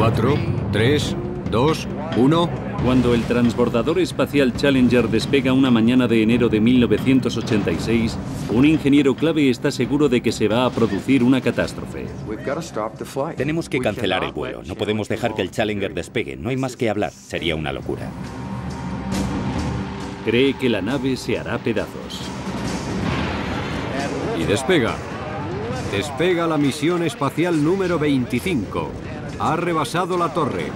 4, 3, 2, 1... Cuando el transbordador espacial Challenger despega una mañana de enero de 1986, un ingeniero clave está seguro de que se va a producir una catástrofe. Tenemos que cancelar el vuelo. No podemos dejar que el Challenger despegue. No hay más que hablar. Sería una locura. Cree que la nave se hará pedazos. Y despega. Despega la misión espacial número 25. Ha rebasado la torre.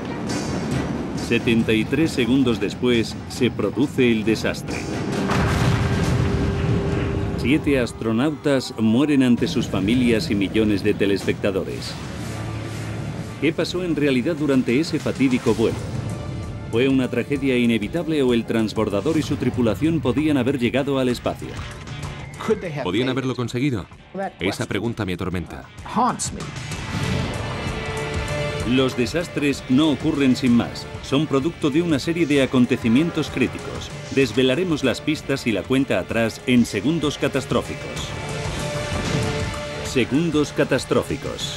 73 segundos después, se produce el desastre. 7 astronautas mueren ante sus familias y millones de telespectadores. ¿Qué pasó en realidad durante ese fatídico vuelo? ¿Fue una tragedia inevitable o el transbordador y su tripulación podían haber llegado al espacio? ¿Podían haberlo conseguido? Esa pregunta me atormenta. Los desastres no ocurren sin más. Son producto de una serie de acontecimientos críticos. Desvelaremos las pistas y la cuenta atrás en Segundos Catastróficos. Segundos Catastróficos.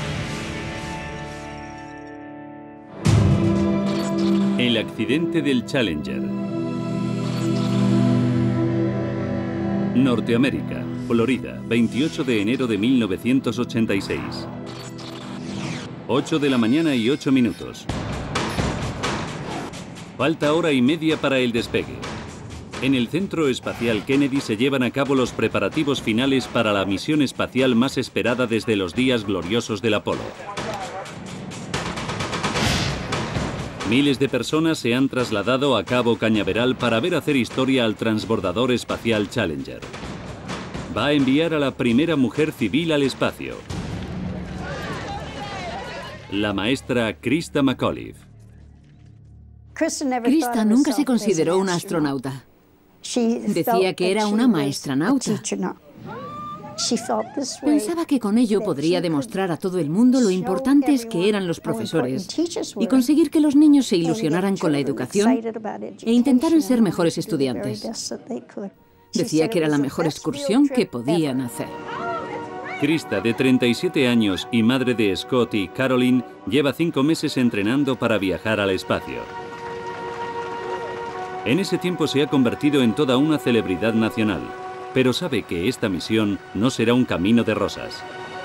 El accidente del Challenger. Norteamérica, Florida, 28 de enero de 1986. 8 de la mañana y 8 minutos. Falta hora y media para el despegue. En el Centro Espacial Kennedy se llevan a cabo los preparativos finales para la misión espacial más esperada desde los días gloriosos del Apolo. Miles de personas se han trasladado a Cabo Cañaveral para ver hacer historia al transbordador espacial Challenger. Va a enviar a la primera mujer civil al espacio. La maestra Christa McAuliffe. Christa nunca se consideró una astronauta. Decía que era una maestranauta. Pensaba que con ello podría demostrar a todo el mundo lo importantes que eran los profesores y conseguir que los niños se ilusionaran con la educación e intentaran ser mejores estudiantes. Decía que era la mejor excursión que podían hacer. Christa, de 37 años y madre de Scott y Caroline, lleva 5 meses entrenando para viajar al espacio. En ese tiempo se ha convertido en toda una celebridad nacional, pero sabe que esta misión no será un camino de rosas.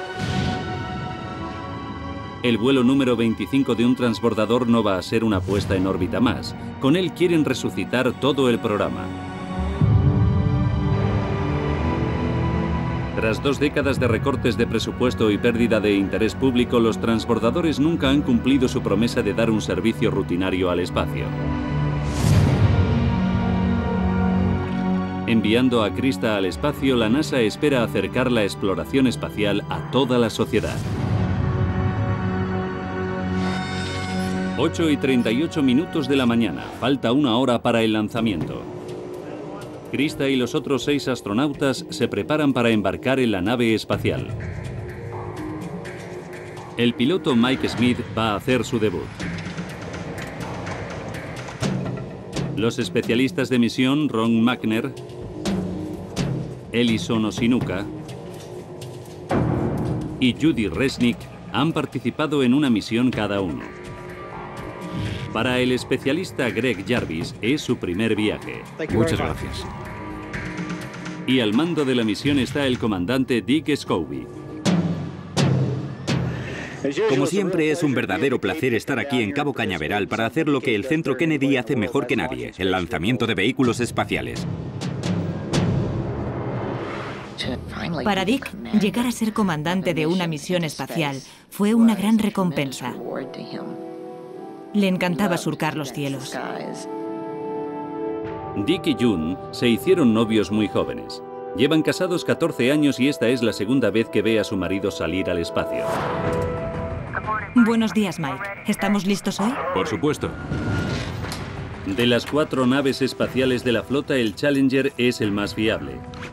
El vuelo número 25 de un transbordador no va a ser una puesta en órbita más. Con él quieren resucitar todo el programa. Tras 2 décadas de recortes de presupuesto y pérdida de interés público, los transbordadores nunca han cumplido su promesa de dar un servicio rutinario al espacio. Enviando a Christa al espacio, la NASA espera acercar la exploración espacial a toda la sociedad. 8:38 minutos de la mañana. Falta 1 hora para el lanzamiento. Christa y los otros 6 astronautas se preparan para embarcar en la nave espacial. El piloto Mike Smith va a hacer su debut. Los especialistas de misión Ron Magner, Ellison Osinuka y Judy Resnick han participado en una misión cada uno. Para el especialista Greg Jarvis es su primer viaje. Muchas gracias. Y al mando de la misión está el comandante Dick Scobie. Como siempre, es un verdadero placer estar aquí en Cabo Cañaveral para hacer lo que el Centro Kennedy hace mejor que nadie, el lanzamiento de vehículos espaciales. Para Dick, llegar a ser comandante de una misión espacial fue una gran recompensa. Le encantaba surcar los cielos. Dick y June se hicieron novios muy jóvenes. Llevan casados 14 años y esta es la segunda vez que ve a su marido salir al espacio. Buenos días, Mike. ¿Estamos listos hoy? Por supuesto. De las 4 naves espaciales de la flota, el Challenger es el más fiable.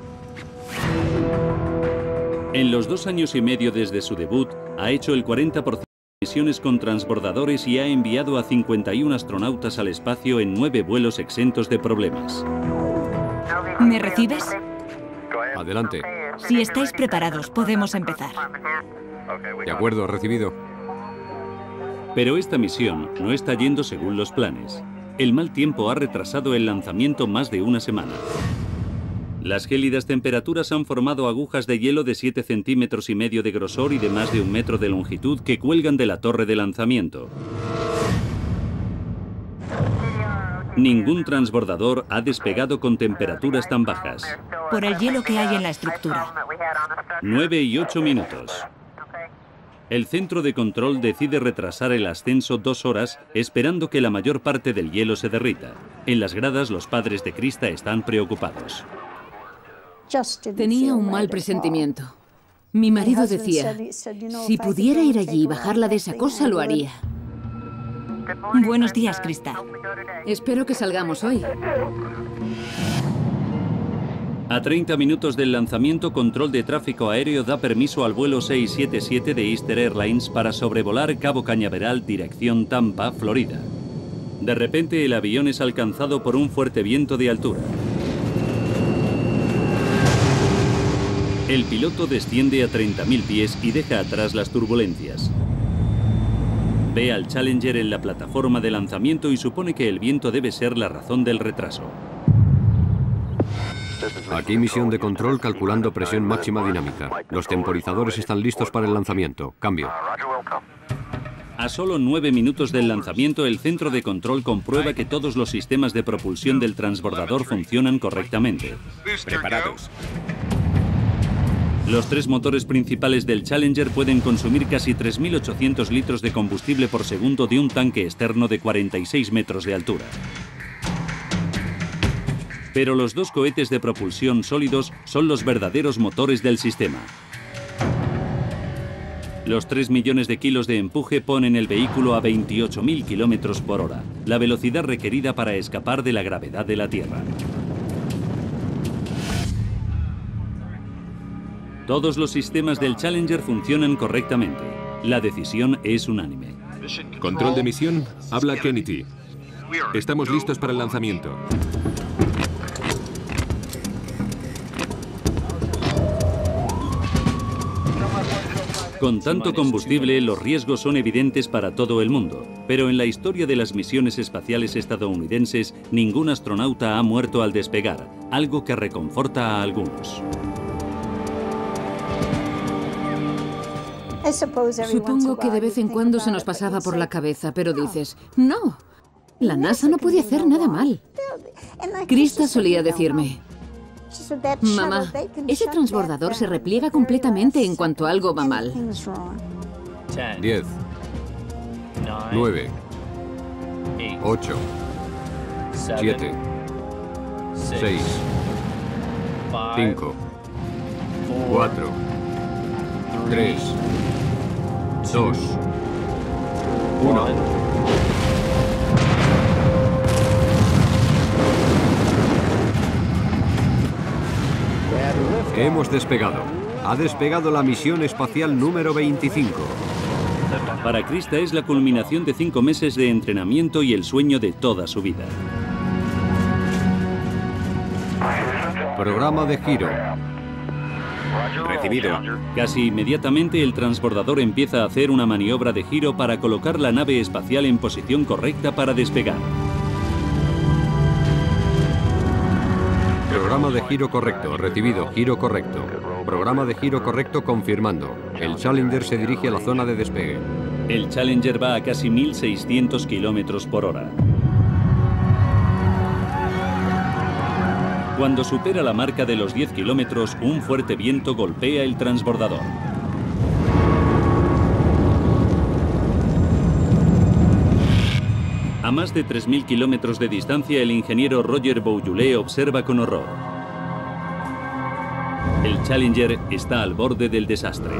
En los 2 años y medio desde su debut, ha hecho el 40% de misiones con transbordadores y ha enviado a 51 astronautas al espacio en 9 vuelos exentos de problemas. ¿Me recibes? Adelante. Si estáis preparados, podemos empezar. De acuerdo, recibido. Pero esta misión no está yendo según los planes. El mal tiempo ha retrasado el lanzamiento más de una semana. Las gélidas temperaturas han formado agujas de hielo de 7,5 centímetros de grosor y de más de 1 metro de longitud que cuelgan de la torre de lanzamiento. Ningún transbordador ha despegado con temperaturas tan bajas. Por el hielo que hay en la estructura. 9 y 8 minutos. El centro de control decide retrasar el ascenso 2 horas, esperando que la mayor parte del hielo se derrita. En las gradas, los padres de Krista están preocupados. Tenía un mal presentimiento. Mi marido decía, si pudiera ir allí y bajarla de esa cosa, lo haría. Buenos días, Krista. Espero que salgamos hoy. A 30 minutos del lanzamiento, Control de Tráfico Aéreo da permiso al vuelo 677 de Easter Airlines para sobrevolar Cabo Cañaveral, dirección Tampa, Florida. De repente, el avión es alcanzado por un fuerte viento de altura. El piloto desciende a 30.000 pies y deja atrás las turbulencias. Ve al Challenger en la plataforma de lanzamiento y supone que el viento debe ser la razón del retraso. Aquí misión de control calculando presión máxima dinámica. Los temporizadores están listos para el lanzamiento. Cambio. A solo 9 minutos del lanzamiento, el centro de control comprueba que todos los sistemas de propulsión del transbordador funcionan correctamente. Preparados. Los 3 motores principales del Challenger pueden consumir casi 3.800 litros de combustible por segundo de un tanque externo de 46 metros de altura. Pero los 2 cohetes de propulsión sólidos son los verdaderos motores del sistema. Los 3 millones de kilos de empuje ponen el vehículo a 28.000 kilómetros por hora, la velocidad requerida para escapar de la gravedad de la Tierra. Todos los sistemas del Challenger funcionan correctamente. La decisión es unánime. Control de misión, habla Kennedy. Estamos listos para el lanzamiento. Con tanto combustible, los riesgos son evidentes para todo el mundo. Pero en la historia de las misiones espaciales estadounidenses, ningún astronauta ha muerto al despegar, algo que reconforta a algunos. Supongo que de vez en cuando se nos pasaba por la cabeza, pero dices, no, la NASA no puede hacer nada mal. Krista solía decirme, mamá, ese transbordador se repliega completamente en cuanto algo va mal. 10, 9, 8, 7, 6, 5, 4, 3, 2, 1. Hemos despegado. Ha despegado la misión espacial número 25. Para Krista es la culminación de 5 meses de entrenamiento y el sueño de toda su vida. Programa de giro. Recibido. Casi inmediatamente el transbordador empieza a hacer una maniobra de giro para colocar la nave espacial en posición correcta para despegar. Programa de giro correcto. Recibido. Giro correcto. Programa de giro correcto confirmando. El Challenger se dirige a la zona de despegue. El Challenger va a casi 1.600 kilómetros por hora. Cuando supera la marca de los 10 kilómetros, un fuerte viento golpea el transbordador. A más de 3.000 kilómetros de distancia, el ingeniero Roger Bougoulet observa con horror. El Challenger está al borde del desastre.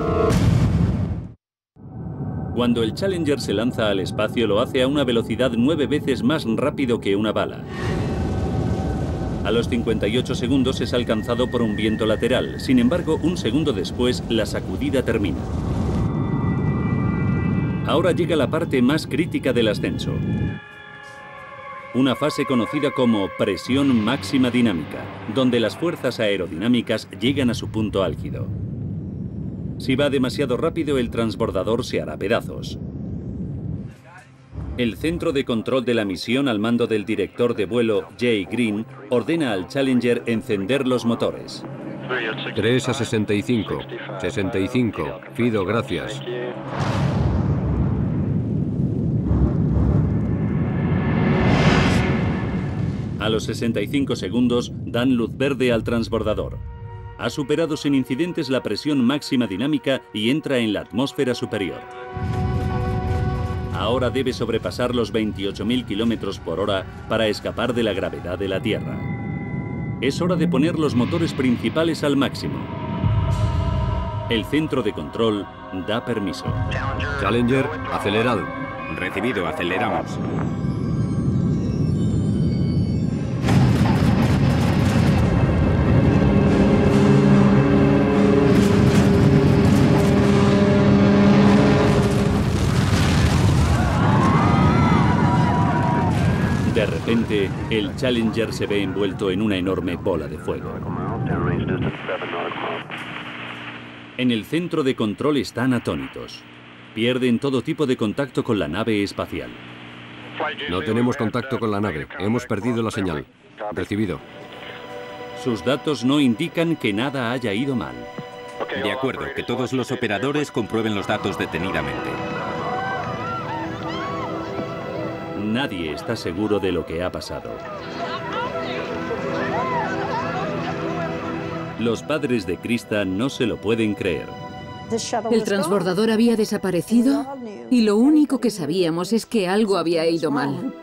Cuando el Challenger se lanza al espacio, lo hace a una velocidad 9 veces más rápido que una bala. A los 58 segundos es alcanzado por un viento lateral. Sin embargo, un segundo después, la sacudida termina. Ahora llega la parte más crítica del ascenso. Una fase conocida como presión máxima dinámica, donde las fuerzas aerodinámicas llegan a su punto álgido. Si va demasiado rápido, el transbordador se hará pedazos. El centro de control de la misión, al mando del director de vuelo, Jay Green, ordena al Challenger encender los motores. 3 a 65. 65. Fido, gracias. A los 65 segundos dan luz verde al transbordador. Ha superado sin incidentes la presión máxima dinámica y entra en la atmósfera superior. Ahora debe sobrepasar los 28.000 kilómetros por hora para escapar de la gravedad de la Tierra. Es hora de poner los motores principales al máximo. El centro de control da permiso. Challenger, acelerad. Recibido, aceleramos. De repente, el Challenger se ve envuelto en una enorme bola de fuego. En el centro de control están atónitos. Pierden todo tipo de contacto con la nave espacial. No tenemos contacto con la nave. Hemos perdido la señal. Recibido. Sus datos no indican que nada haya ido mal. De acuerdo, que todos los operadores comprueben los datos detenidamente. Nadie está seguro de lo que ha pasado. Los padres de Krista no se lo pueden creer. El transbordador había desaparecido y lo único que sabíamos es que algo había ido mal.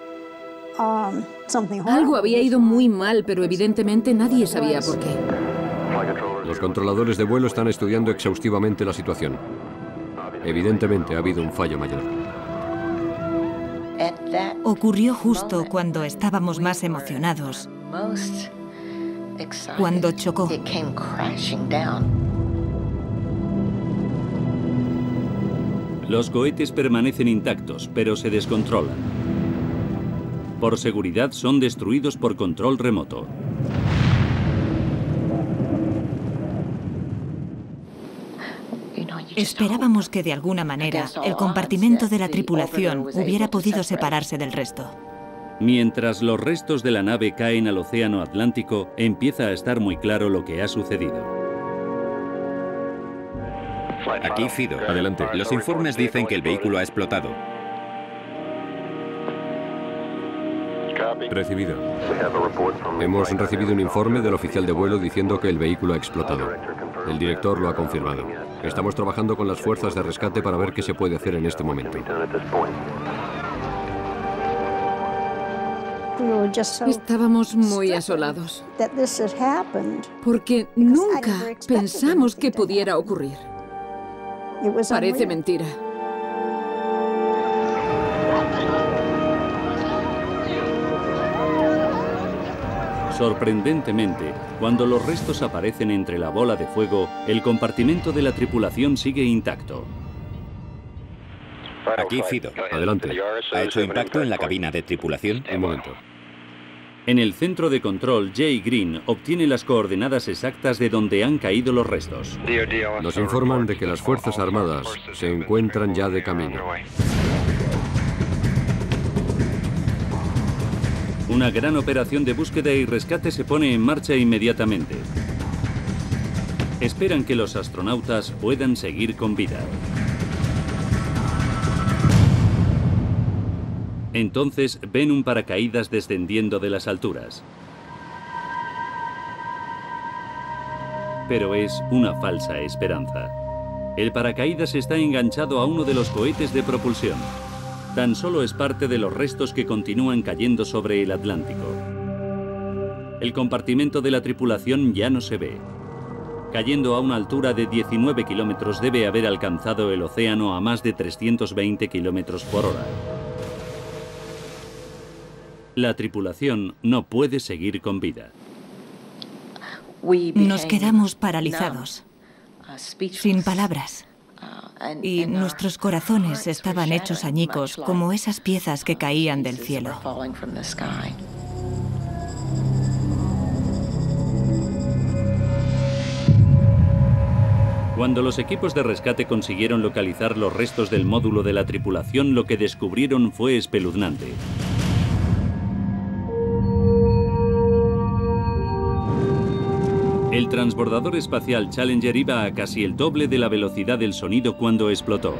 Algo había ido muy mal, pero evidentemente nadie sabía por qué. Los controladores de vuelo están estudiando exhaustivamente la situación. Evidentemente ha habido un fallo mayor. Ocurrió justo cuando estábamos más emocionados, cuando chocó. Los cohetes permanecen intactos, pero se descontrolan. Por seguridad son destruidos por control remoto. Esperábamos que de alguna manera el compartimento de la tripulación hubiera podido separarse del resto. Mientras los restos de la nave caen al océano Atlántico, empieza a estar muy claro lo que ha sucedido. Aquí Fido. Adelante. Los informes dicen que el vehículo ha explotado. Recibido. Hemos recibido un informe del oficial de vuelo diciendo que el vehículo ha explotado. El director lo ha confirmado. Estamos trabajando con las fuerzas de rescate para ver qué se puede hacer en este momento. Estábamos muy asolados, porque nunca pensamos que pudiera ocurrir. Parece mentira. Sorprendentemente, cuando los restos aparecen entre la bola de fuego, el compartimento de la tripulación sigue intacto. Aquí Fido. Adelante. ¿Ha hecho impacto en la cabina de tripulación? Un momento. En el centro de control, Jay Green obtiene las coordenadas exactas de donde han caído los restos. Nos informan de que las Fuerzas Armadas se encuentran ya de camino. Una gran operación de búsqueda y rescate se pone en marcha inmediatamente. Esperan que los astronautas puedan seguir con vida. Entonces ven un paracaídas descendiendo de las alturas. Pero es una falsa esperanza. El paracaídas está enganchado a uno de los cohetes de propulsión. Tan solo es parte de los restos que continúan cayendo sobre el Atlántico. El compartimento de la tripulación ya no se ve. Cayendo a una altura de 19 kilómetros debe haber alcanzado el océano a más de 320 kilómetros por hora. La tripulación no puede seguir con vida. Nos quedamos paralizados, sin palabras. Y nuestros corazones estaban hechos añicos como esas piezas que caían del cielo. Cuando los equipos de rescate consiguieron localizar los restos del módulo de la tripulación, lo que descubrieron fue espeluznante. El transbordador espacial Challenger iba a casi el doble de la velocidad del sonido cuando explotó.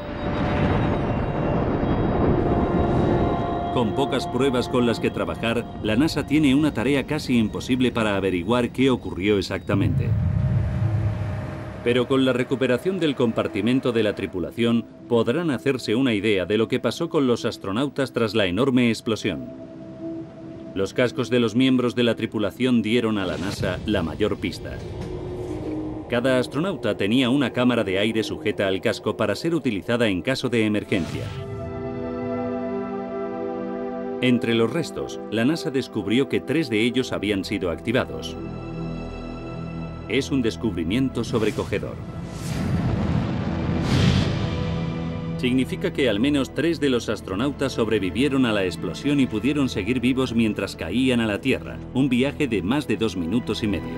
Con pocas pruebas con las que trabajar, la NASA tiene una tarea casi imposible para averiguar qué ocurrió exactamente. Pero con la recuperación del compartimento de la tripulación, podrán hacerse una idea de lo que pasó con los astronautas tras la enorme explosión. Los cascos de los miembros de la tripulación dieron a la NASA la mayor pista. Cada astronauta tenía una cámara de aire sujeta al casco para ser utilizada en caso de emergencia. Entre los restos, la NASA descubrió que 3 de ellos habían sido activados. Es un descubrimiento sobrecogedor. Significa que al menos 3 de los astronautas sobrevivieron a la explosión y pudieron seguir vivos mientras caían a la Tierra, un viaje de más de 2 minutos y medio.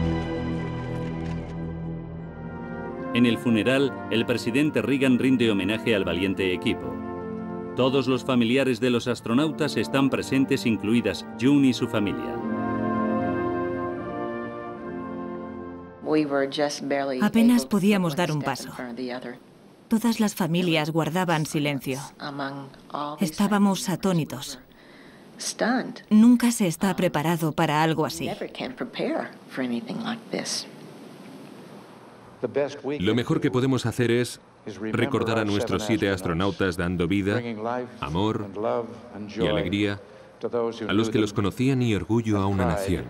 En el funeral, el presidente Reagan rinde homenaje al valiente equipo. Todos los familiares de los astronautas están presentes, incluidas June y su familia. Apenas podíamos dar un paso. Todas las familias guardaban silencio. Estábamos atónitos. Nunca se está preparado para algo así. Lo mejor que podemos hacer es recordar a nuestros 7 astronautas dando vida, amor y alegría a los que los conocían y orgullo a una nación.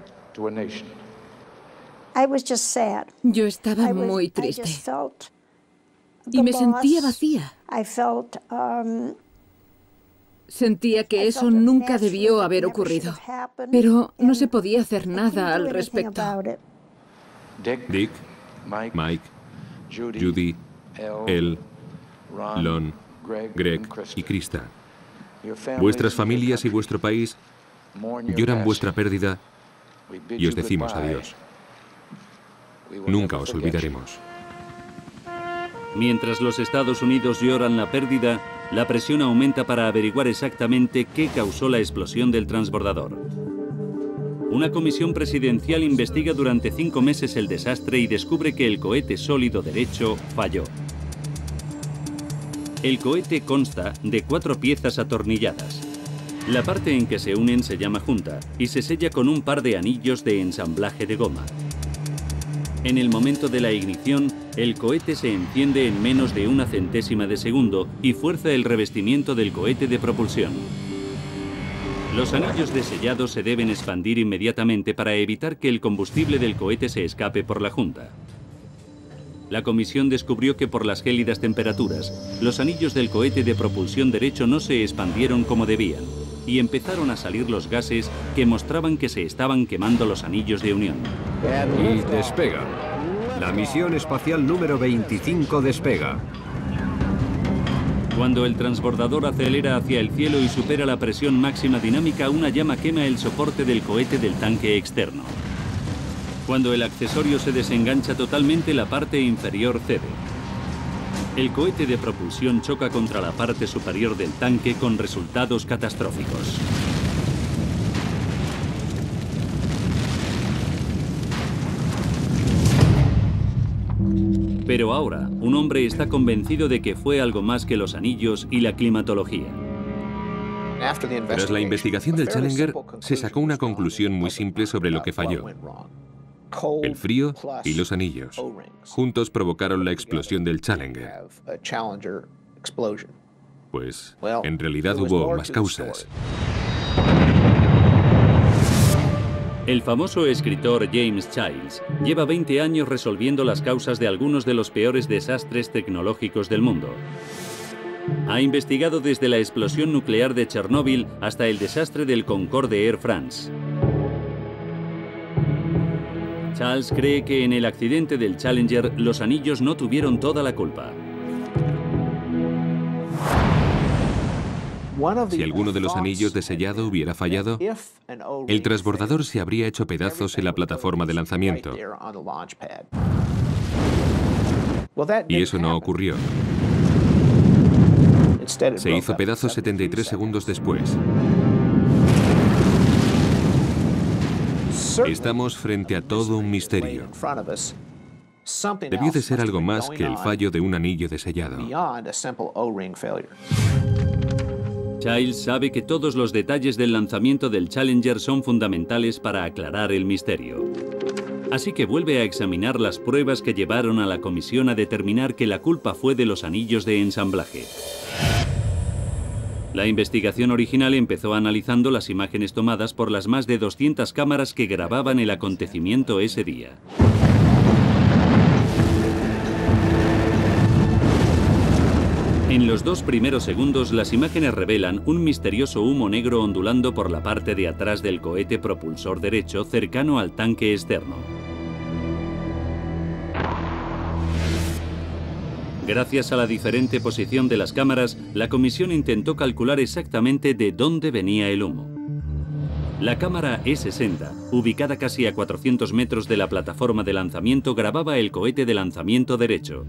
Yo estaba muy triste y me sentía vacía. Sentía que eso nunca debió haber ocurrido, pero no se podía hacer nada al respecto. Dick, Mike, Judy, Elle, Lon, Greg y Krista. Vuestras familias y vuestro país lloran vuestra pérdida y os decimos adiós. Nunca os olvidaremos. Mientras los Estados Unidos lloran la pérdida, la presión aumenta para averiguar exactamente qué causó la explosión del transbordador. Una comisión presidencial investiga durante 5 meses el desastre y descubre que el cohete sólido derecho falló. El cohete consta de 4 piezas atornilladas. La parte en que se unen se llama junta y se sella con un par de anillos de ensamblaje de goma. En el momento de la ignición, el cohete se enciende en menos de 1/100ª de segundo y fuerza el revestimiento del cohete de propulsión. Los anillos de sellado se deben expandir inmediatamente para evitar que el combustible del cohete se escape por la junta. La comisión descubrió que por las gélidas temperaturas, los anillos del cohete de propulsión derecho no se expandieron como debían y empezaron a salir los gases que mostraban que se estaban quemando los anillos de unión. Y despega. La misión espacial número 25 despega. Cuando el transbordador acelera hacia el cielo y supera la presión máxima dinámica, una llama quema el soporte del cohete del tanque externo. Cuando el accesorio se desengancha totalmente, la parte inferior cede. El cohete de propulsión choca contra la parte superior del tanque con resultados catastróficos. Pero ahora, un hombre está convencido de que fue algo más que los anillos y la climatología. Tras la investigación del Challenger, se sacó una conclusión muy simple sobre lo que falló. El frío y los anillos juntos provocaron la explosión del Challenger. Pues, en realidad hubo más causas. El famoso escritor James Childs lleva 20 años resolviendo las causas de algunos de los peores desastres tecnológicos del mundo. Ha investigado desde la explosión nuclear de Chernóbil hasta el desastre del Concorde Air France. Charles cree que en el accidente del Challenger los anillos no tuvieron toda la culpa. Si alguno de los anillos de sellado hubiera fallado, el transbordador se habría hecho pedazos en la plataforma de lanzamiento. Y eso no ocurrió. Se hizo pedazos 73 segundos después. Estamos frente a todo un misterio. Debió de ser algo más que el fallo de un anillo de sellado. Childs sabe que todos los detalles del lanzamiento del Challenger son fundamentales para aclarar el misterio. Así que vuelve a examinar las pruebas que llevaron a la comisión a determinar que la culpa fue de los anillos de ensamblaje. La investigación original empezó analizando las imágenes tomadas por las más de 200 cámaras que grababan el acontecimiento ese día. En los 2 primeros segundos, las imágenes revelan un misterioso humo negro ondulando por la parte de atrás del cohete propulsor derecho cercano al tanque externo. Gracias a la diferente posición de las cámaras, la comisión intentó calcular exactamente de dónde venía el humo. La cámara E60, ubicada casi a 400 metros de la plataforma de lanzamiento, grababa el cohete de lanzamiento derecho.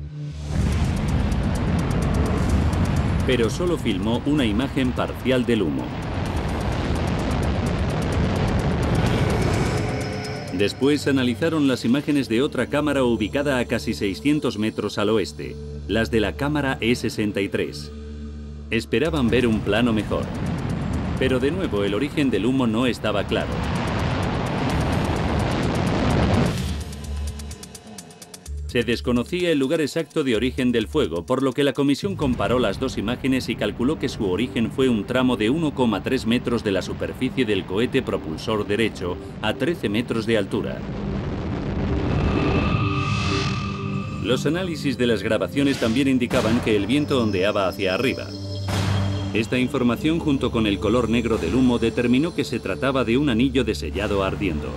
Pero solo filmó una imagen parcial del humo. Después analizaron las imágenes de otra cámara ubicada a casi 600 metros al oeste, las de la cámara E63. Esperaban ver un plano mejor. Pero de nuevo el origen del humo no estaba claro. Se desconocía el lugar exacto de origen del fuego, por lo que la comisión comparó las dos imágenes y calculó que su origen fue un tramo de 1,3 metros de la superficie del cohete propulsor derecho a 13 metros de altura. Los análisis de las grabaciones también indicaban que el viento ondeaba hacia arriba. Esta información, junto con el color negro del humo, determinó que se trataba de un anillo de sellado ardiendo.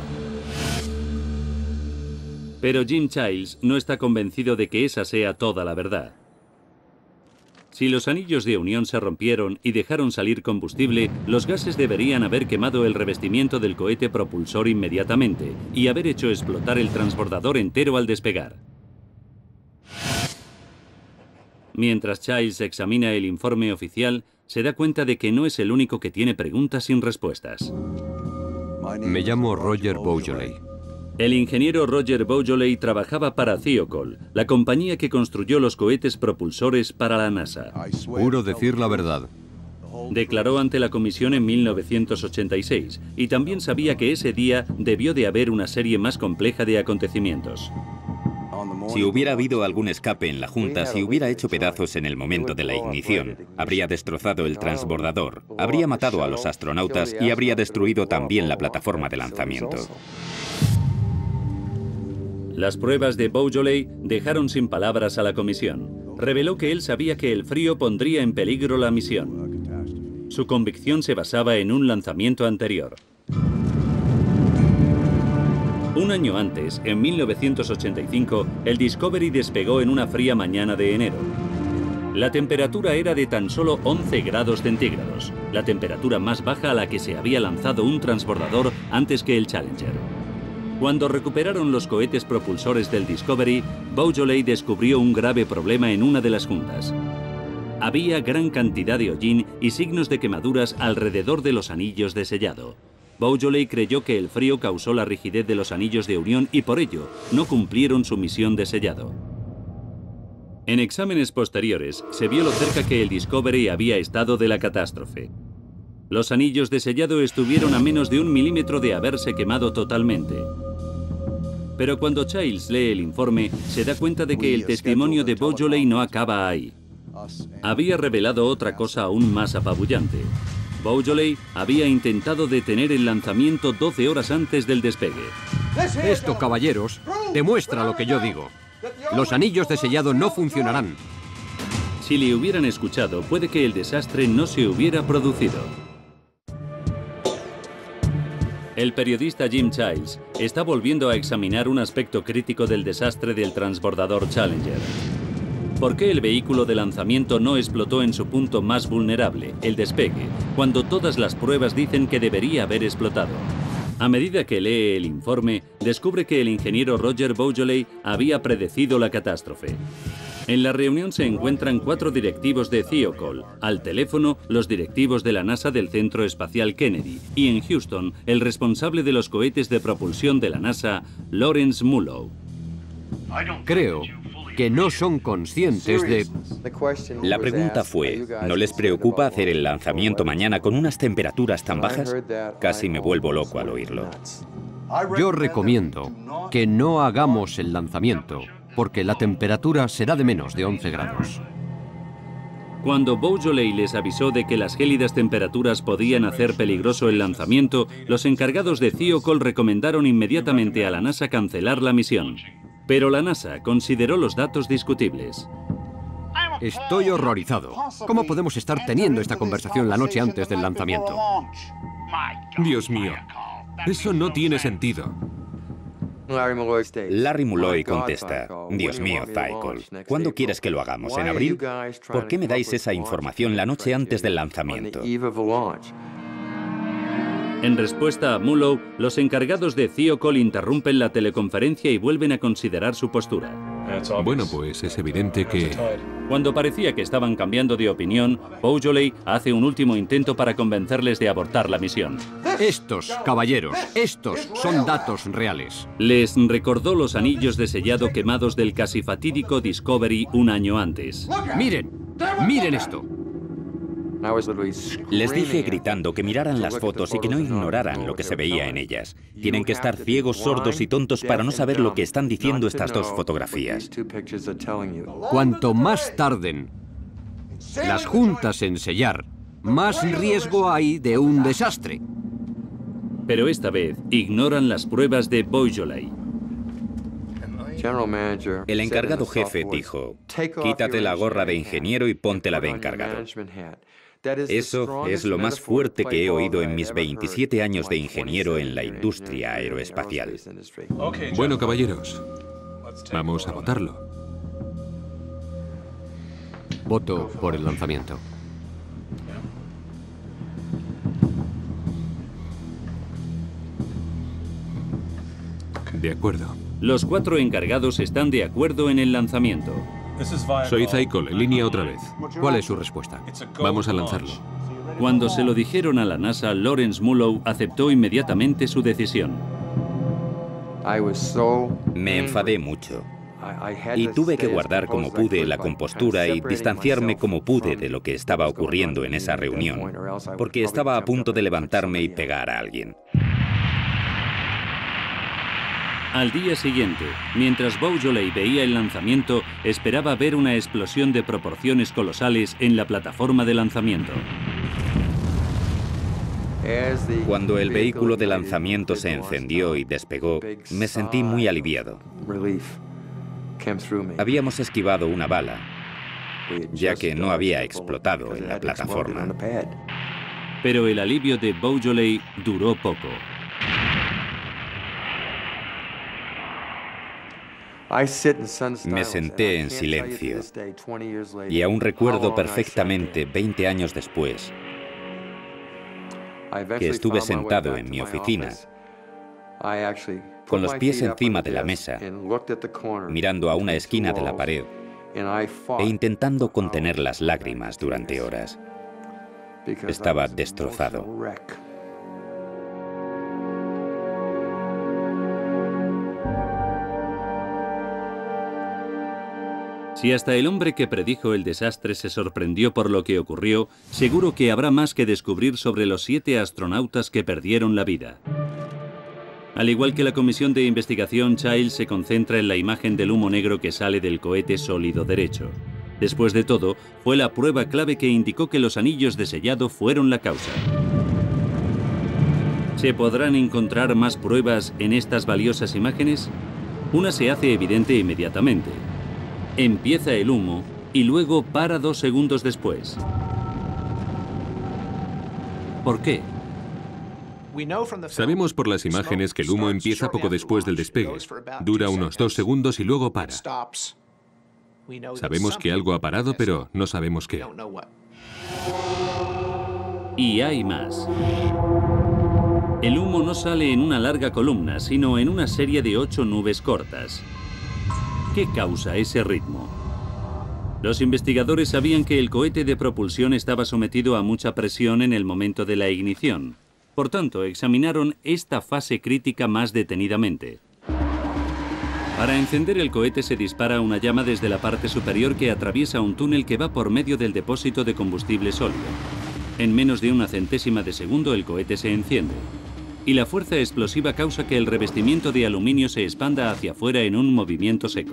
Pero Jim Childs no está convencido de que esa sea toda la verdad. Si los anillos de unión se rompieron y dejaron salir combustible, los gases deberían haber quemado el revestimiento del cohete propulsor inmediatamente y haber hecho explotar el transbordador entero al despegar. Mientras Childs examina el informe oficial, se da cuenta de que no es el único que tiene preguntas sin respuestas. Me llamo Roger Beaujolais. El ingeniero Roger Beaujolais trabajaba para Thiokol, la compañía que construyó los cohetes propulsores para la NASA. Juro decir la verdad. Declaró ante la comisión en 1986 y también sabía que ese día debió de haber una serie más compleja de acontecimientos. Si hubiera habido algún escape en la junta, se hubiera hecho pedazos en el momento de la ignición. Habría destrozado el transbordador, habría matado a los astronautas y habría destruido también la plataforma de lanzamiento. Las pruebas de Beaujolais dejaron sin palabras a la comisión. Reveló que él sabía que el frío pondría en peligro la misión. Su convicción se basaba en un lanzamiento anterior. Un año antes, en 1985, el Discovery despegó en una fría mañana de enero. La temperatura era de tan solo 11 grados centígrados, la temperatura más baja a la que se había lanzado un transbordador antes que el Challenger. Cuando recuperaron los cohetes propulsores del Discovery, Beaujolais descubrió un grave problema en una de las juntas. Había gran cantidad de hollín y signos de quemaduras alrededor de los anillos de sellado. Beaujolais creyó que el frío causó la rigidez de los anillos de unión y por ello no cumplieron su misión de sellado. En exámenes posteriores se vio lo cerca que el Discovery había estado de la catástrofe. Los anillos de sellado estuvieron a menos de 1 milímetro de haberse quemado totalmente. Pero cuando Childs lee el informe, se da cuenta de que el testimonio de Beaujolais no acaba ahí. Había revelado otra cosa aún más apabullante. Beaujolais había intentado detener el lanzamiento 12 horas antes del despegue. Esto, caballeros, demuestra lo que yo digo. Los anillos de sellado no funcionarán. Si le hubieran escuchado, puede que el desastre no se hubiera producido. El periodista Jim Childs está volviendo a examinar un aspecto crítico del desastre del transbordador Challenger. ¿Por qué el vehículo de lanzamiento no explotó en su punto más vulnerable, el despegue, cuando todas las pruebas dicen que debería haber explotado? A medida que lee el informe, descubre que el ingeniero Roger Beaujolais había predecido la catástrofe. En la reunión se encuentran 4 directivos de Thiokol, al teléfono los directivos de la NASA del Centro Espacial Kennedy y en Houston el responsable de los cohetes de propulsión de la NASA, Lawrence Mullow. Creo que no son conscientes de... La pregunta fue, ¿no les preocupa hacer el lanzamiento mañana con unas temperaturas tan bajas? Casi me vuelvo loco al oírlo. Yo recomiendo que no hagamos el lanzamiento, porque la temperatura será de menos de 11 grados. Cuando Beaujolais les avisó de que las gélidas temperaturas podían hacer peligroso el lanzamiento, los encargados de Thiokol recomendaron inmediatamente a la NASA cancelar la misión. Pero la NASA consideró los datos discutibles. Estoy horrorizado. ¿Cómo podemos estar teniendo esta conversación la noche antes del lanzamiento? Dios mío, eso no tiene sentido. Larry Mulloy contesta, Dios mío, Thiokol, ¿cuándo quieres que lo hagamos? ¿En abril? ¿Por qué me dais esa información la noche antes del lanzamiento? En respuesta a Mullow, los encargados de Thiokol interrumpen la teleconferencia y vuelven a considerar su postura. Bueno, pues es evidente que... Cuando parecía que estaban cambiando de opinión, Beaujolais hace un último intento para convencerles de abortar la misión. Estos, caballeros, estos son datos reales. Les recordó los anillos de sellado quemados del casi fatídico Discovery un año antes. ¡Miren! ¡Miren esto! Les dije gritando que miraran las fotos y que no ignoraran lo que se veía en ellas. Tienen que estar ciegos, sordos y tontos para no saber lo que están diciendo estas 2 fotografías. Cuanto más tarden las juntas en sellar, más riesgo hay de un desastre. Pero esta vez ignoran las pruebas de Beaujolais. El encargado jefe dijo, quítate la gorra de ingeniero y ponte la de encargado. Eso es lo más fuerte que he oído en mis 27 años de ingeniero en la industria aeroespacial. Bueno, caballeros, vamos a votarlo. Voto por el lanzamiento. De acuerdo. Los 4 encargados están de acuerdo en el lanzamiento. Soy Thiokol, en línea otra vez. ¿Cuál es su respuesta? Vamos a lanzarlo. Cuando se lo dijeron a la NASA, Lawrence Mullow aceptó inmediatamente su decisión. Me enfadé mucho y tuve que guardar como pude la compostura y distanciarme como pude de lo que estaba ocurriendo en esa reunión, porque estaba a punto de levantarme y pegar a alguien. Al día siguiente, mientras Beaujolais veía el lanzamiento, esperaba ver una explosión de proporciones colosales en la plataforma de lanzamiento. Cuando el vehículo de lanzamiento se encendió y despegó, me sentí muy aliviado. Habíamos esquivado una bala, ya que no había explotado en la plataforma. Pero el alivio de Beaujolais duró poco. Me senté en silencio y aún recuerdo perfectamente 20 años después que estuve sentado en mi oficina con los pies encima de la mesa, mirando a una esquina de la pared e intentando contener las lágrimas durante horas. Estaba destrozado. Si hasta el hombre que predijo el desastre se sorprendió por lo que ocurrió, seguro que habrá más que descubrir sobre los 7 astronautas que perdieron la vida. Al igual que la comisión de investigación, Childs se concentra en la imagen del humo negro que sale del cohete sólido derecho. Después de todo, fue la prueba clave que indicó que los anillos de sellado fueron la causa. ¿Se podrán encontrar más pruebas en estas valiosas imágenes? Una se hace evidente inmediatamente. Empieza el humo y luego para 2 segundos después. ¿Por qué? Sabemos por las imágenes que el humo empieza poco después del despegue. Dura unos 2 segundos y luego para. Sabemos que algo ha parado, pero no sabemos qué. Y hay más. El humo no sale en una larga columna, sino en una serie de 8 nubes cortas. ¿Qué causa ese ritmo? Los investigadores sabían que el cohete de propulsión estaba sometido a mucha presión en el momento de la ignición. Por tanto, examinaron esta fase crítica más detenidamente. Para encender el cohete se dispara una llama desde la parte superior que atraviesa un túnel que va por medio del depósito de combustible sólido. En menos de una centésima de segundo el cohete se enciende. Y la fuerza explosiva causa que el revestimiento de aluminio se expanda hacia afuera en un movimiento seco.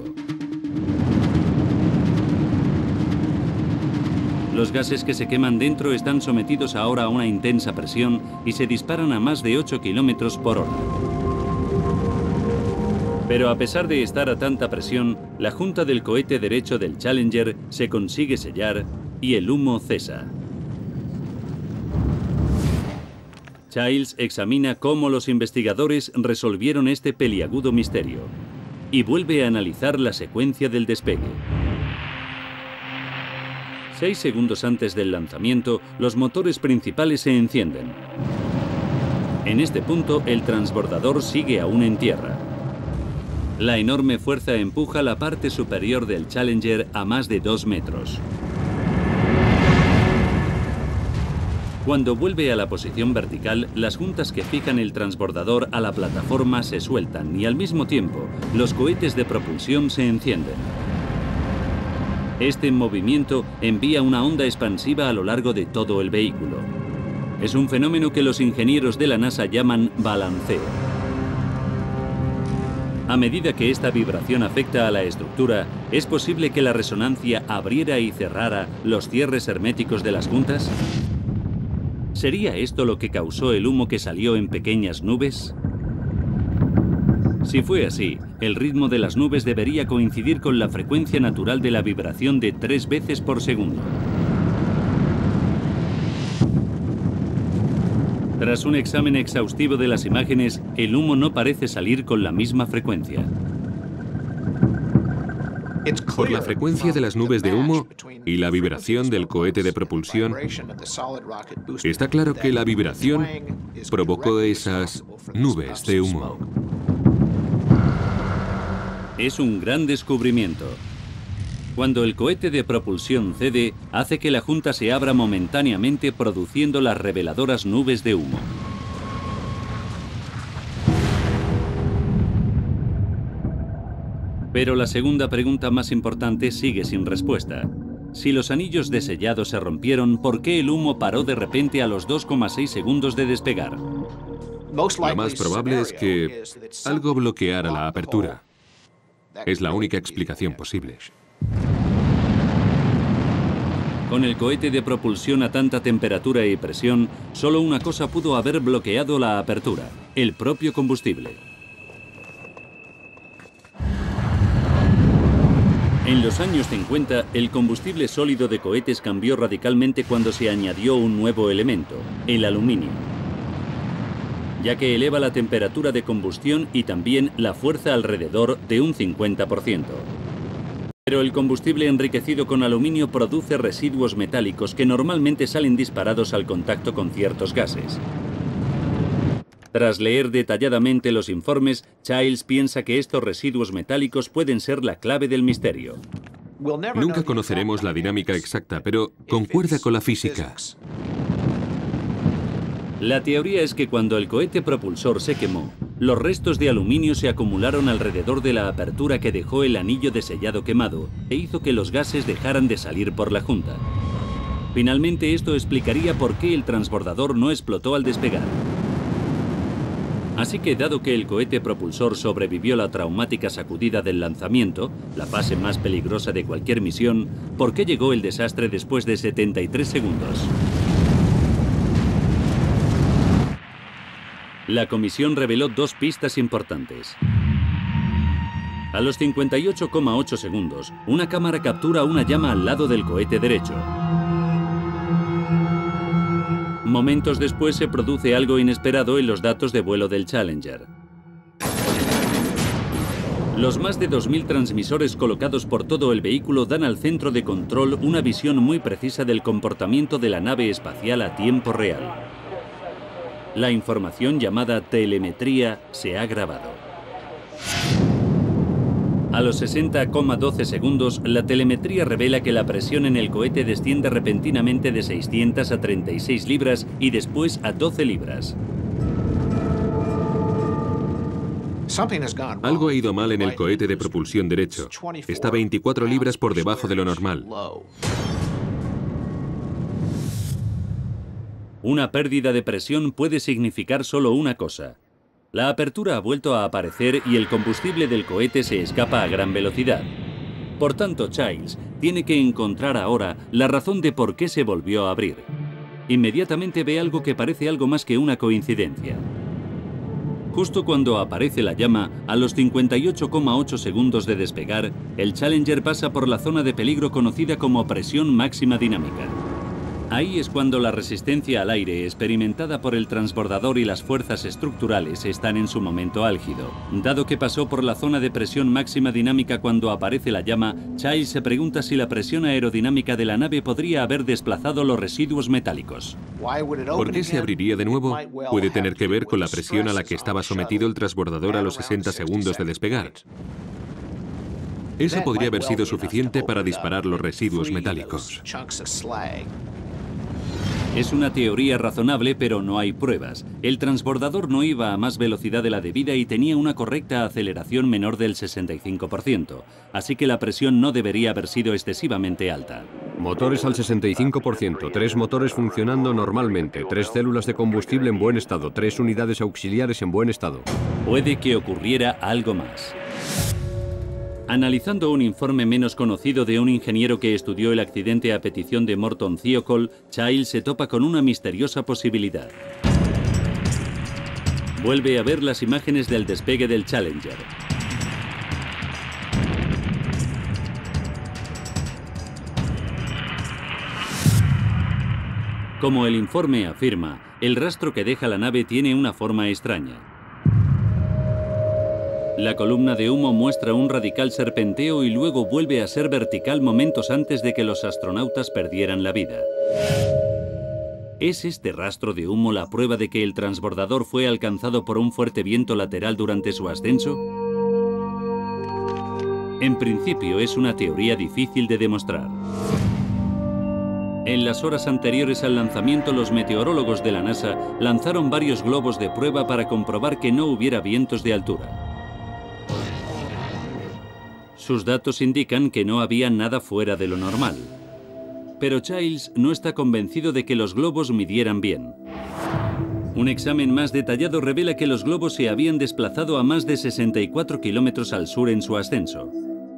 Los gases que se queman dentro están sometidos ahora a una intensa presión y se disparan a más de 8 kilómetros por hora. Pero a pesar de estar a tanta presión, la junta del cohete derecho del Challenger se consigue sellar y el humo cesa. Childs examina cómo los investigadores resolvieron este peliagudo misterio y vuelve a analizar la secuencia del despegue. 6 segundos antes del lanzamiento, los motores principales se encienden. En este punto, el transbordador sigue aún en tierra. La enorme fuerza empuja la parte superior del Challenger a más de 2 metros. Cuando vuelve a la posición vertical, las juntas que fijan el transbordador a la plataforma se sueltan y al mismo tiempo, los cohetes de propulsión se encienden. Este movimiento envía una onda expansiva a lo largo de todo el vehículo. Es un fenómeno que los ingenieros de la NASA llaman balanceo. A medida que esta vibración afecta a la estructura, ¿es posible que la resonancia abriera y cerrara los cierres herméticos de las juntas? ¿Sería esto lo que causó el humo que salió en pequeñas nubes? Si fue así, el ritmo de las nubes debería coincidir con la frecuencia natural de la vibración de 3 veces por segundo. Tras un examen exhaustivo de las imágenes, el humo no parece salir con la misma frecuencia. Por la frecuencia de las nubes de humo y la vibración del cohete de propulsión, está claro que la vibración provocó esas nubes de humo. Es un gran descubrimiento. Cuando el cohete de propulsión cede, hace que la junta se abra momentáneamente produciendo las reveladoras nubes de humo. Pero la segunda pregunta más importante sigue sin respuesta. Si los anillos de sellado se rompieron, ¿por qué el humo paró de repente a los 2,6 segundos de despegar? Lo más probable es que algo bloqueara la apertura. Es la única explicación posible. Con el cohete de propulsión a tanta temperatura y presión, solo una cosa pudo haber bloqueado la apertura: el propio combustible. En los años 50, el combustible sólido de cohetes cambió radicalmente cuando se añadió un nuevo elemento, el aluminio, ya que eleva la temperatura de combustión y también la fuerza alrededor de un 50%. Pero el combustible enriquecido con aluminio produce residuos metálicos que normalmente salen disparados al contacto con ciertos gases. Tras leer detalladamente los informes, Childs piensa que estos residuos metálicos pueden ser la clave del misterio. Nunca conoceremos la dinámica exacta, pero concuerda con la física. La teoría es que cuando el cohete propulsor se quemó, los restos de aluminio se acumularon alrededor de la apertura que dejó el anillo de sellado quemado e hizo que los gases dejaran de salir por la junta. Finalmente, esto explicaría por qué el transbordador no explotó al despegar. Así que, dado que el cohete propulsor sobrevivió la traumática sacudida del lanzamiento, la fase más peligrosa de cualquier misión, ¿por qué llegó el desastre después de 73 segundos? La comisión reveló 2 pistas importantes. A los 58,8 segundos, una cámara captura una llama al lado del cohete derecho. Momentos después se produce algo inesperado en los datos de vuelo del Challenger. Los más de 2000 transmisores colocados por todo el vehículo dan al centro de control una visión muy precisa del comportamiento de la nave espacial a tiempo real. La información llamada telemetría se ha grabado. A los 60,12 segundos, la telemetría revela que la presión en el cohete desciende repentinamente de 600 a 36 libras y después a 12 libras. Algo ha ido mal en el cohete de propulsión derecho. Está 24 libras por debajo de lo normal. Una pérdida de presión puede significar solo una cosa. La apertura ha vuelto a aparecer y el combustible del cohete se escapa a gran velocidad. Por tanto, Childs tiene que encontrar ahora la razón de por qué se volvió a abrir. Inmediatamente ve algo que parece algo más que una coincidencia. Justo cuando aparece la llama, a los 58,8 segundos de despegar, el Challenger pasa por la zona de peligro conocida como presión máxima dinámica. Ahí es cuando la resistencia al aire experimentada por el transbordador y las fuerzas estructurales están en su momento álgido. Dado que pasó por la zona de presión máxima dinámica cuando aparece la llama, Childs se pregunta si la presión aerodinámica de la nave podría haber desplazado los residuos metálicos. ¿Por qué se abriría de nuevo? Puede tener que ver con la presión a la que estaba sometido el transbordador a los 60 segundos de despegar. Eso podría haber sido suficiente para disparar los residuos metálicos. Es una teoría razonable, pero no hay pruebas. El transbordador no iba a más velocidad de la debida y tenía una correcta aceleración menor del 65%, así que la presión no debería haber sido excesivamente alta. Motores al 65%, 3 motores funcionando normalmente, 3 células de combustible en buen estado, 3 unidades auxiliares en buen estado. Puede que ocurriera algo más. Analizando un informe menos conocido de un ingeniero que estudió el accidente a petición de Morton Thiokol, Childs se topa con una misteriosa posibilidad. Vuelve a ver las imágenes del despegue del Challenger. Como el informe afirma, el rastro que deja la nave tiene una forma extraña. La columna de humo muestra un radical serpenteo y luego vuelve a ser vertical momentos antes de que los astronautas perdieran la vida. ¿Es este rastro de humo la prueba de que el transbordador fue alcanzado por un fuerte viento lateral durante su ascenso? En principio es una teoría difícil de demostrar. En las horas anteriores al lanzamiento, los meteorólogos de la NASA lanzaron varios globos de prueba para comprobar que no hubiera vientos de altura. Sus datos indican que no había nada fuera de lo normal. Pero Childs no está convencido de que los globos midieran bien. Un examen más detallado revela que los globos se habían desplazado a más de 64 kilómetros al sur en su ascenso.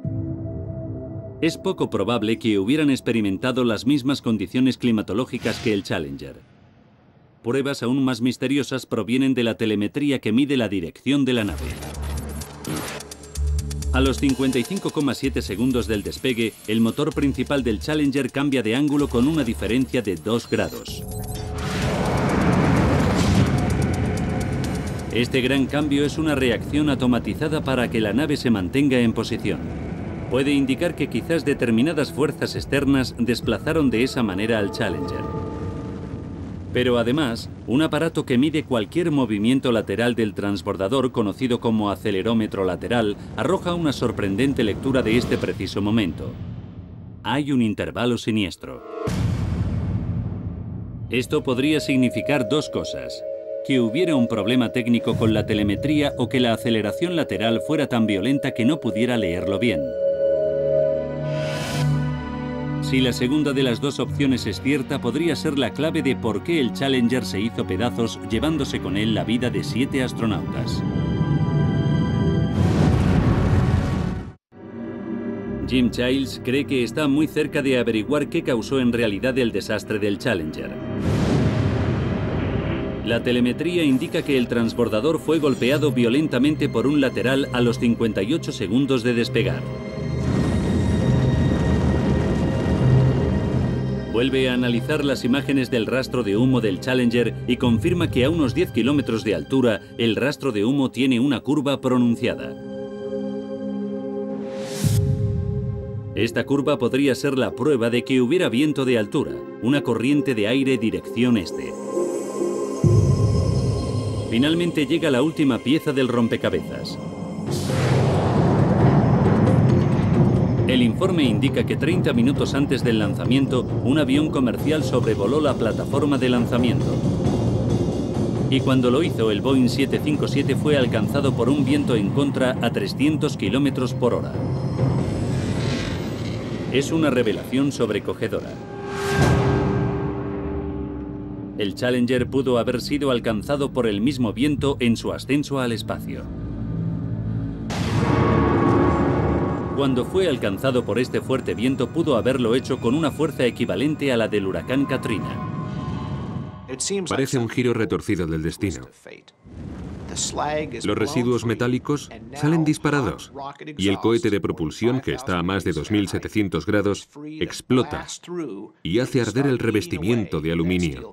Es poco probable que hubieran experimentado las mismas condiciones climatológicas que el Challenger. Pruebas aún más misteriosas provienen de la telemetría que mide la dirección de la nave. A los 55,7 segundos del despegue, el motor principal del Challenger cambia de ángulo con una diferencia de 2 grados. Este gran cambio es una reacción automatizada para que la nave se mantenga en posición. Puede indicar que quizás determinadas fuerzas externas desplazaron de esa manera al Challenger. Pero además, un aparato que mide cualquier movimiento lateral del transbordador, conocido como acelerómetro lateral, arroja una sorprendente lectura de este preciso momento. Hay un intervalo siniestro. Esto podría significar dos cosas: que hubiera un problema técnico con la telemetría o que la aceleración lateral fuera tan violenta que no pudiera leerlo bien. Si la segunda de las dos opciones es cierta, podría ser la clave de por qué el Challenger se hizo pedazos, llevándose con él la vida de 7 astronautas. Jim Childs cree que está muy cerca de averiguar qué causó en realidad el desastre del Challenger. La telemetría indica que el transbordador fue golpeado violentamente por un lateral a los 58 segundos de despegar. Vuelve a analizar las imágenes del rastro de humo del Challenger y confirma que a unos 10 kilómetros de altura, el rastro de humo tiene una curva pronunciada. Esta curva podría ser la prueba de que hubiera viento de altura, una corriente de aire dirección este. Finalmente llega la última pieza del rompecabezas. El informe indica que 30 minutos antes del lanzamiento, un avión comercial sobrevoló la plataforma de lanzamiento. Y cuando lo hizo, el Boeing 757 fue alcanzado por un viento en contra a 300 km por hora. Es una revelación sobrecogedora. El Challenger pudo haber sido alcanzado por el mismo viento en su ascenso al espacio. Cuando fue alcanzado por este fuerte viento, pudo haberlo hecho con una fuerza equivalente a la del huracán Katrina. Parece un giro retorcido del destino. Los residuos metálicos salen disparados y el cohete de propulsión, que está a más de 2700 grados, explota y hace arder el revestimiento de aluminio.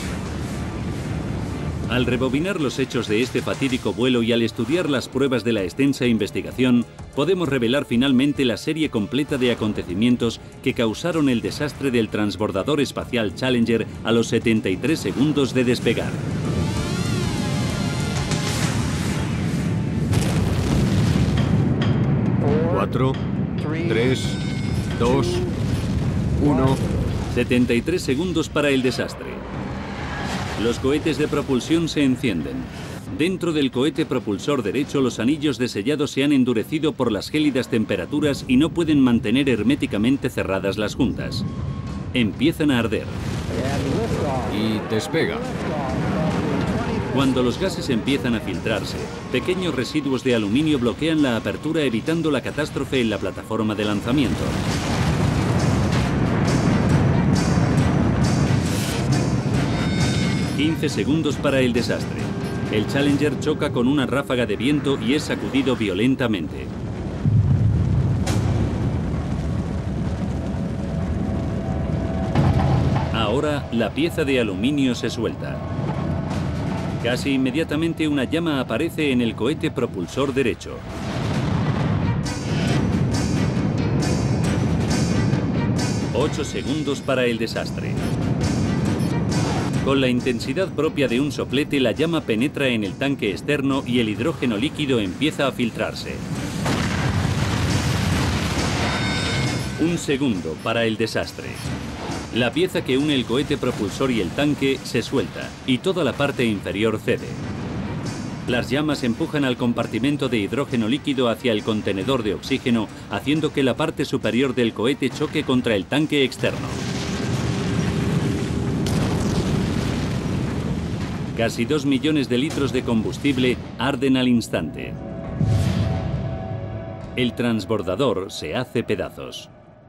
Al rebobinar los hechos de este fatídico vuelo y al estudiar las pruebas de la extensa investigación, podemos revelar finalmente la serie completa de acontecimientos que causaron el desastre del transbordador espacial Challenger a los 73 segundos de despegar. Cuatro, 3, 2, 1... 73 segundos para el desastre. Los cohetes de propulsión se encienden. Dentro del cohete propulsor derecho, los anillos de sellado se han endurecido por las gélidas temperaturas y no pueden mantener herméticamente cerradas las juntas. Empiezan a arder. Y despega. Cuando los gases empiezan a filtrarse, pequeños residuos de aluminio bloquean la apertura, evitando la catástrofe en la plataforma de lanzamiento. ...15 segundos para el desastre. El Challenger choca con una ráfaga de viento y es sacudido violentamente. Ahora la pieza de aluminio se suelta. Casi inmediatamente una llama aparece en el cohete propulsor derecho. ...8 segundos para el desastre. Con la intensidad propia de un soplete, la llama penetra en el tanque externo y el hidrógeno líquido empieza a filtrarse. 1 segundo para el desastre. La pieza que une el cohete propulsor y el tanque se suelta y toda la parte inferior cede. Las llamas empujan al compartimento de hidrógeno líquido hacia el contenedor de oxígeno, haciendo que la parte superior del cohete choque contra el tanque externo. Casi 2 millones de litros de combustible arden al instante. El transbordador se hace pedazos.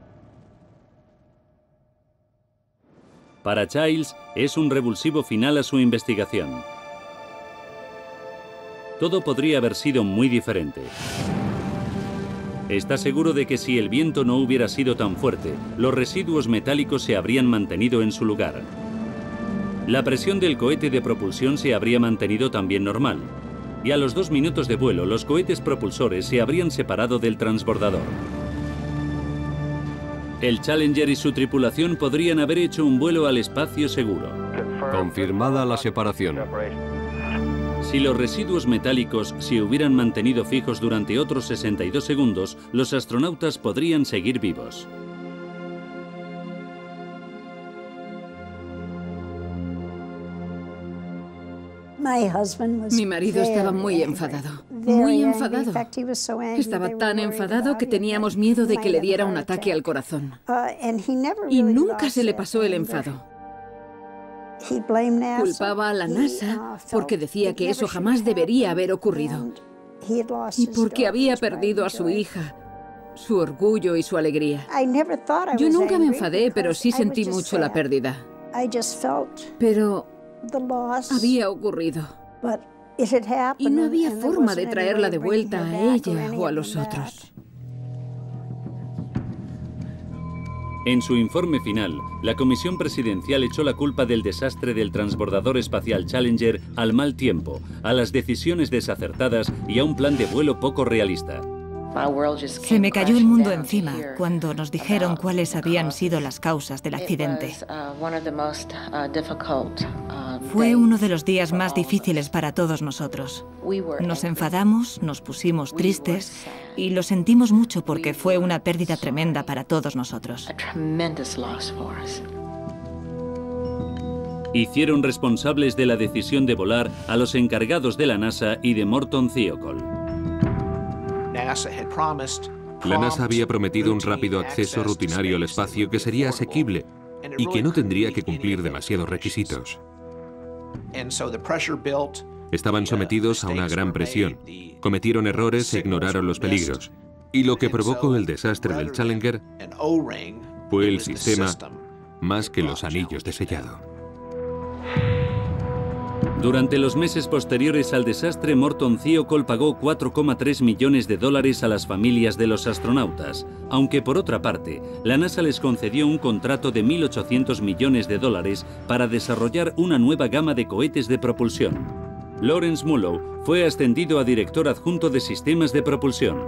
Para Childs es un revulsivo final a su investigación. Todo podría haber sido muy diferente. Está seguro de que si el viento no hubiera sido tan fuerte, los residuos metálicos se habrían mantenido en su lugar. La presión del cohete de propulsión se habría mantenido también normal, y a los 2 minutos de vuelo los cohetes propulsores se habrían separado del transbordador. El Challenger y su tripulación podrían haber hecho un vuelo al espacio seguro. Confirmada la separación. Si los residuos metálicos se hubieran mantenido fijos durante otros 62 segundos, los astronautas podrían seguir vivos. Mi marido estaba muy enfadado, muy enfadado. Estaba tan enfadado que teníamos miedo de que le diera un ataque al corazón. Y nunca se le pasó el enfado. Culpaba a la NASA porque decía que eso jamás debería haber ocurrido. Y porque había perdido a su hija, su orgullo y su alegría. Yo nunca me enfadé, pero sí sentí mucho la pérdida. Pero había ocurrido. Y no había forma de traerla de vuelta a ella o a los otros. En su informe final, la Comisión Presidencial echó la culpa del desastre del transbordador espacial Challenger al mal tiempo, a las decisiones desacertadas y a un plan de vuelo poco realista. Se me cayó el mundo encima cuando nos dijeron cuáles habían sido las causas del accidente. Fue uno de los días más difíciles para todos nosotros. Nos enfadamos, nos pusimos tristes y lo sentimos mucho porque fue una pérdida tremenda para todos nosotros. Hicieron responsables de la decisión de volar a los encargados de la NASA y de Morton Thiokol. La NASA había prometido un rápido acceso rutinario al espacio que sería asequible y que no tendría que cumplir demasiados requisitos. Estaban sometidos a una gran presión, cometieron errores e ignoraron los peligros. Y lo que provocó el desastre del Challenger fue el sistema más que los anillos de sellado. Durante los meses posteriores al desastre, Morton Thiokol pagó $4,3 millones a las familias de los astronautas, aunque por otra parte, la NASA les concedió un contrato de $1.800 millones para desarrollar una nueva gama de cohetes de propulsión. Lawrence Mullow fue ascendido a director adjunto de sistemas de propulsión.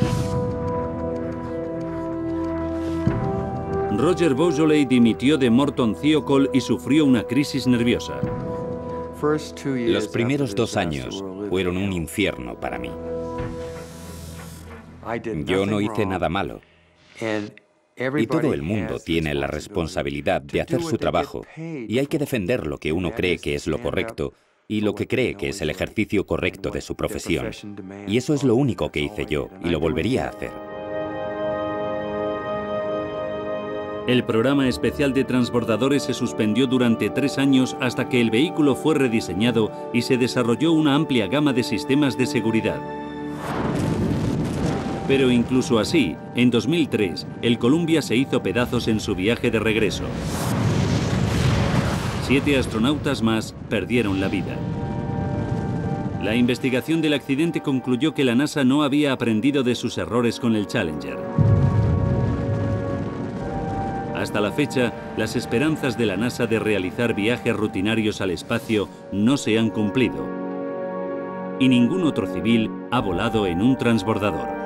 Roger Beaujolais dimitió de Morton Thiokol y sufrió una crisis nerviosa. Los primeros 2 años fueron un infierno para mí. Yo no hice nada malo. Y todo el mundo tiene la responsabilidad de hacer su trabajo y hay que defender lo que uno cree que es lo correcto y lo que cree que es el ejercicio correcto de su profesión. Y eso es lo único que hice yo y lo volvería a hacer. El programa especial de transbordadores se suspendió durante 3 años hasta que el vehículo fue rediseñado y se desarrolló una amplia gama de sistemas de seguridad. Pero incluso así, en 2003, el Columbia se hizo pedazos en su viaje de regreso. 7 astronautas más perdieron la vida. La investigación del accidente concluyó que la NASA no había aprendido de sus errores con el Challenger. Hasta la fecha, las esperanzas de la NASA de realizar viajes rutinarios al espacio no se han cumplido. Y ningún otro civil ha volado en un transbordador.